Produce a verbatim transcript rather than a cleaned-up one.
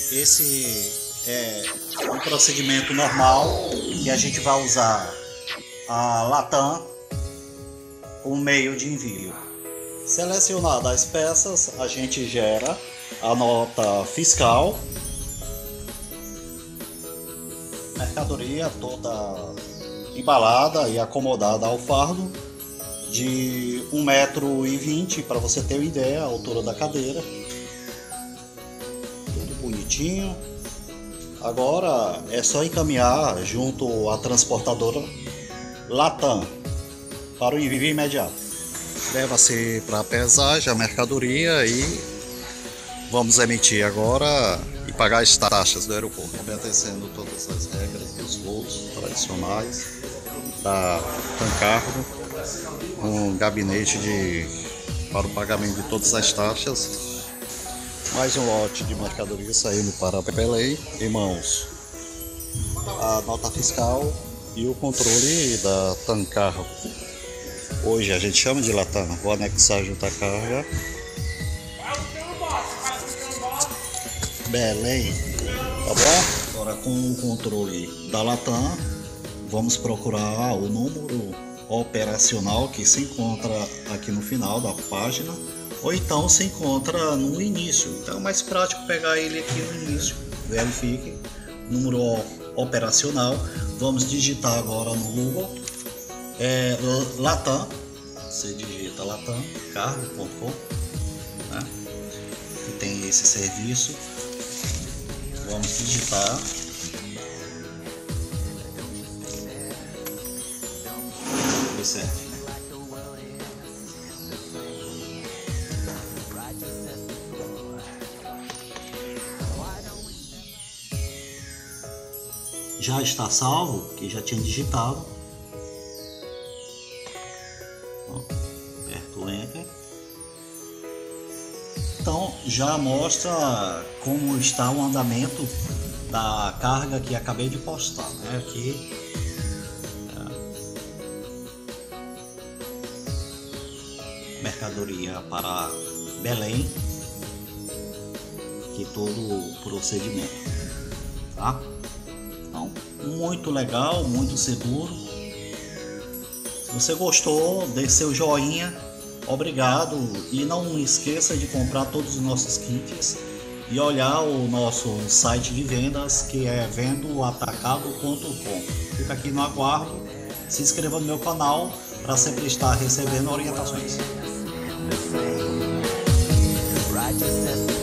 Esse é um procedimento normal que a gente vai usar a Latam como meio de envio. Selecionadas as peças, a gente gera a nota fiscal, mercadoria toda embalada e acomodada ao fardo, de um metro e vinte, para você ter uma ideia, a altura da cadeira. Tudo bonitinho. Agora é só encaminhar junto à transportadora Latam para o envio imediato. Leva-se para a pesagem a mercadoria e vamos emitir agora e pagar as taxas do aeroporto, obedecendo todas as regras dos voos tradicionais da Tancargo, um gabinete de, para o pagamento de todas as taxas. Mais um lote de mercadoria saindo para Belém, em mãos a nota fiscal e o controle da Tancargo. Hoje a gente chama de Latam. Vou anexar junto à carga. Belém, tá bom? Agora, com o controle da Latam, vamos procurar o número operacional que se encontra aqui no final da página, ou então se encontra no início. Então é mais prático pegar ele aqui no início. Verifique número operacional. Vamos digitar agora no Google é, Latam. Você digita latam cargo ponto com, né? Que tem esse serviço. Vamos digitar. Observe. Já está salvo, que já tinha digitado. Aperto o Enter. Então já mostra como está o andamento da carga que acabei de postar, né? Aqui é, mercadoria para Belém, que todo o procedimento, tá? Então, muito legal, muito seguro. Se você gostou, deixe seu joinha. Obrigado, e não esqueça de comprar todos os nossos kits e olhar o nosso site de vendas, que é vendo atacado ponto com. Fica aqui no aguardo. Se inscreva no meu canal para sempre estar recebendo orientações.